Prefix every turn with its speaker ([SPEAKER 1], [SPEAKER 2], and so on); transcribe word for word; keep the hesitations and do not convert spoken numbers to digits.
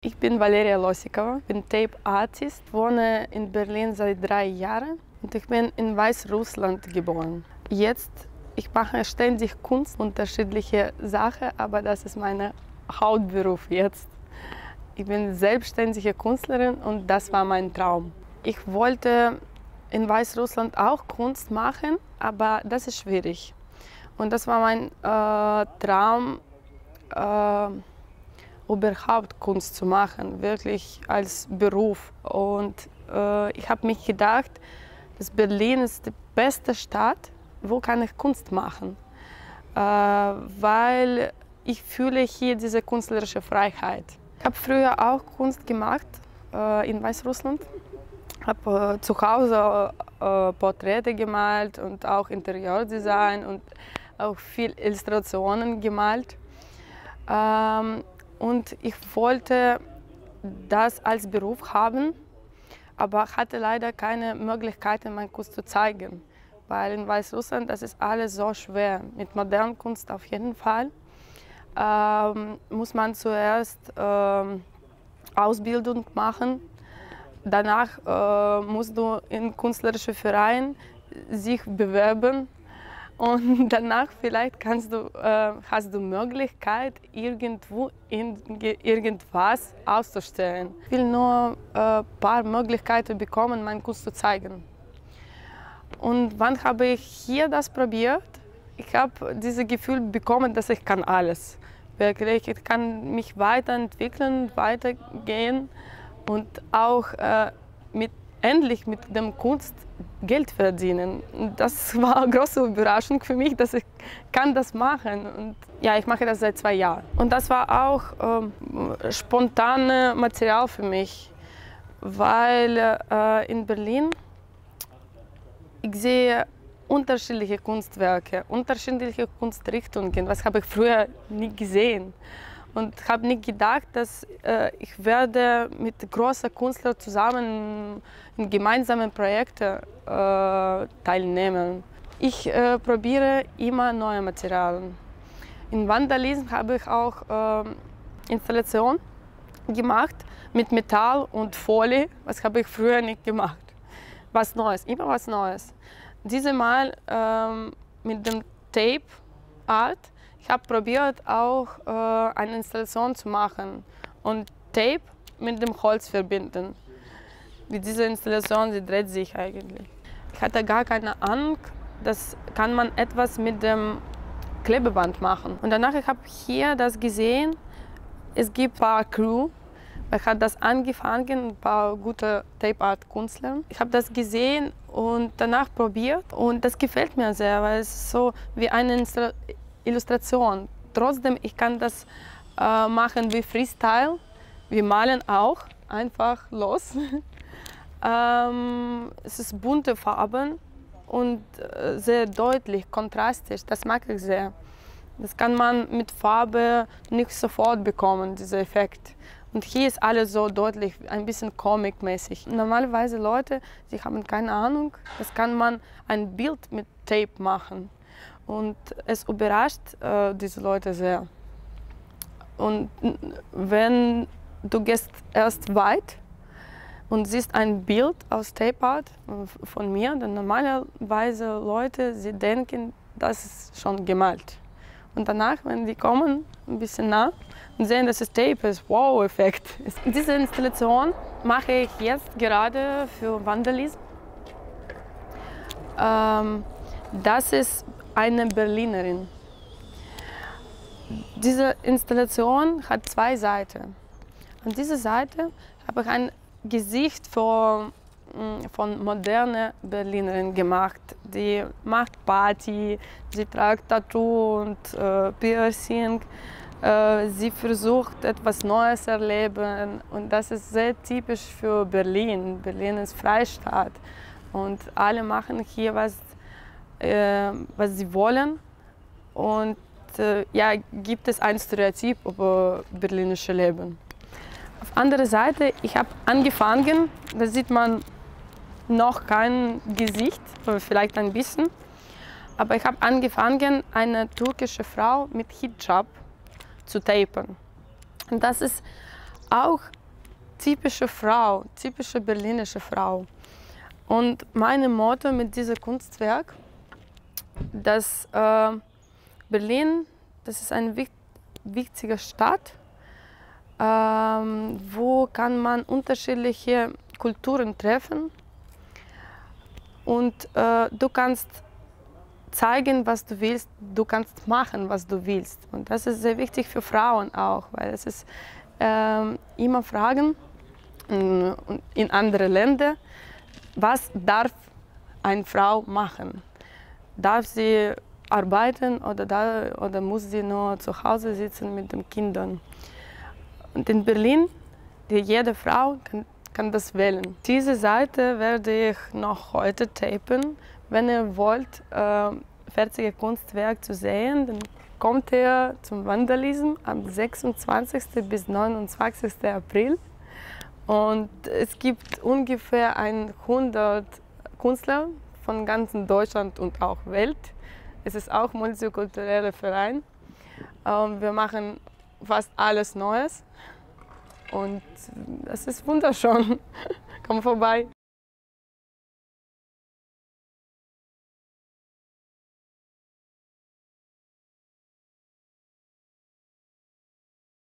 [SPEAKER 1] Ich bin Valeria Losikova, bin Tape Artist, wohne in Berlin seit drei Jahren und ich bin in Weißrussland geboren. Jetzt, ich mache ständig Kunst, unterschiedliche Sachen, aber das ist mein Hauptberuf jetzt. Ich bin selbstständige Künstlerin und das war mein Traum. Ich wollte in Weißrussland auch Kunst machen, aber das ist schwierig. Und das war mein äh, Traum, äh, überhaupt Kunst zu machen, wirklich als Beruf. Und äh, ich habe mich gedacht, dass Berlin ist die beste Stadt, wo kann ich Kunst machen, äh, weil ich fühle hier diese künstlerische Freiheit. Ich habe früher auch Kunst gemacht äh, in Weißrussland, habe äh, zu Hause äh, Porträte gemalt und auch Interieurdesign und auch viel Illustrationen gemalt. Ähm, Und ich wollte das als Beruf haben, aber hatte leider keine Möglichkeiten, meine Kunst zu zeigen. Weil in Weißrussland das ist alles so schwer. Mit moderner Kunst auf jeden Fall ähm, muss man zuerst ähm, Ausbildung machen. Danach äh, musst du in künstlerischen Vereinen sich bewerben. Und danach vielleicht kannst du, äh, hast du Möglichkeit, irgendwo in, irgendwas auszustellen. Ich will nur ein äh, paar Möglichkeiten bekommen, meine Kunst zu zeigen. Und wann habe ich hier das probiert? Ich habe dieses Gefühl bekommen, dass ich kann alles. Wirklich, ich kann mich weiterentwickeln, weitergehen und auch äh, mit endlich mit der Kunst Geld verdienen. Das war eine große Überraschung für mich, dass ich kann das machen. Und ja, ich mache das seit zwei Jahren. Und das war auch ähm, spontanes Material für mich, weil äh, in Berlin ich sehe unterschiedliche Kunstwerke, unterschiedliche Kunstrichtungen. Was habe ich früher nie gesehen. Und habe nicht gedacht, dass äh, ich werde mit großen Künstlern zusammen in gemeinsamen Projekten äh, teilnehmen. Ich äh, probiere immer neue Materialien. In Vandalism habe ich auch äh, Installation gemacht mit Metall und Folie. Was habe ich früher nicht gemacht. Was Neues, immer was Neues. Dieses Mal äh, mit dem Tape Art. Ich habe probiert, auch äh, eine Installation zu machen und Tape mit dem Holz verbinden. Wie diese Installation, sie dreht sich eigentlich. Ich hatte gar keine Ahnung, dass kann man etwas mit dem Klebeband machen. Und danach habe ich hier das gesehen. Es gibt ein paar Crew. Ich habe das angefangen, ein paar gute Tape-Art-Künstler. Ich habe das gesehen und danach probiert und das gefällt mir sehr, weil es ist so wie eine Installation. Illustration. Trotzdem, ich kann das äh, machen wie Freestyle. Wir malen auch einfach los. ähm, es ist bunte Farben und äh, sehr deutlich, kontrastisch. Das mag ich sehr. Das kann man mit Farbe nicht sofort bekommen, dieser Effekt. Und hier ist alles so deutlich, ein bisschen comic-mäßig. Normalerweise Leute, sie haben keine Ahnung, das kann man ein Bild mit Tape machen. Und es überrascht äh, diese Leute sehr. Und wenn du gehst erst weit und siehst ein Bild aus Tape Art von mir, dann normalerweise Leute, sie denken, das ist schon gemalt. Und danach, wenn die kommen, ein bisschen nah und sehen, dass es Tape ist, Wow-Effekt. Diese Installation mache ich jetzt gerade für Vandalism. Ähm, das ist eine Berlinerin. Diese Installation hat zwei Seiten. An dieser Seite habe ich ein Gesicht von, von moderner Berlinerin gemacht. Die macht Party, sie trägt Tattoo und äh, Piercing. Äh, sie versucht etwas Neues zu erleben und das ist sehr typisch für Berlin. Berlin ist Freistaat und alle machen hier was Äh, was sie wollen. Und äh, ja, gibt es ein Stereotyp über berlinische Leben. Auf der anderen Seite, ich habe angefangen, da sieht man noch kein Gesicht, vielleicht ein bisschen, aber ich habe angefangen, eine türkische Frau mit Hijab zu tapen. Und das ist auch typische Frau, typische berlinische Frau. Und mein Motto mit diesem Kunstwerk, dass äh, Berlin, das ist eine wich wichtige Stadt, ähm, wo kann man unterschiedliche Kulturen treffen und äh, du kannst zeigen, was du willst, du kannst machen, was du willst. Und das ist sehr wichtig für Frauen auch, weil es ist äh, immer Fragen in, in andere Länder, was darf eine Frau machen? Darf sie arbeiten oder, da, oder muss sie nur zu Hause sitzen mit den Kindern? Und in Berlin, die, jede Frau kann, kann das wählen. Diese Seite werde ich noch heute tapen. Wenn ihr wollt, äh, fertige Kunstwerk zu sehen, dann kommt ihr zum Vandalism am sechsundzwanzigsten bis neunundzwanzigsten April. Und es gibt ungefähr hundert Künstler von ganz Deutschland und auch Welt. Es ist auch ein multikultureller Verein. Ähm, wir machen fast alles Neues und es ist wunderschön. Komm vorbei.